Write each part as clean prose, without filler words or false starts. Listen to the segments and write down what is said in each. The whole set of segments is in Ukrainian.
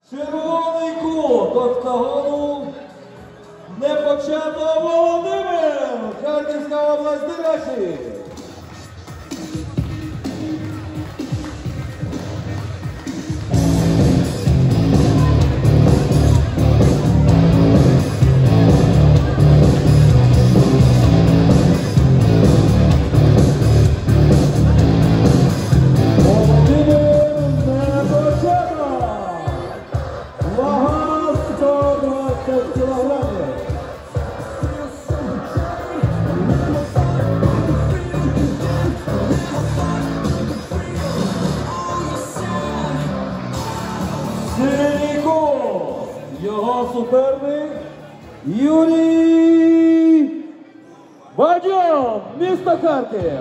Червоний кут октагону Непочатов Володимир, Харківська область, до речі. Його суперник Юрій Бадьов, місто Харків.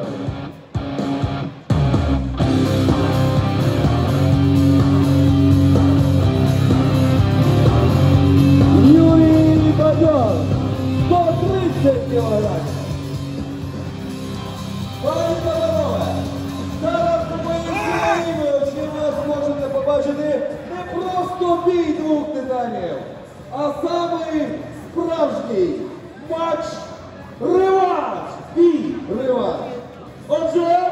Юрій Бадьов, 130 кілограмів. Пані та панове, зараз у моїй сім'ї ви зможете побачити не просто бій двох титанів, а саме справжній матч реванш. Бій реванш. Отже,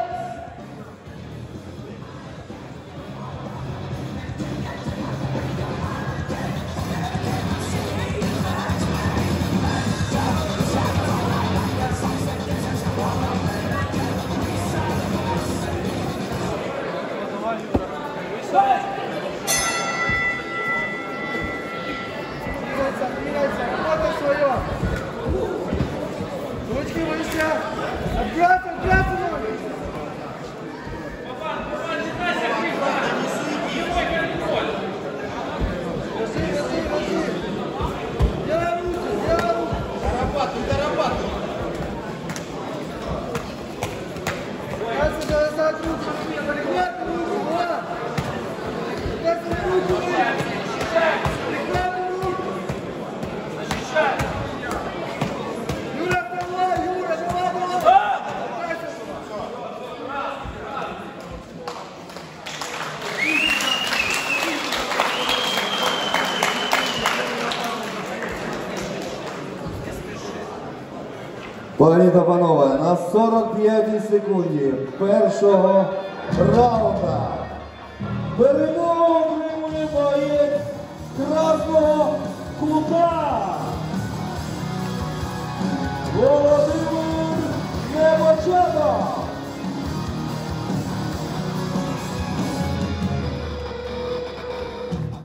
ручки выше. Обратно, обратно. пані та панове, на 45-й секунді першого раунда перемогу отримує боєць Красного Кута Володимир.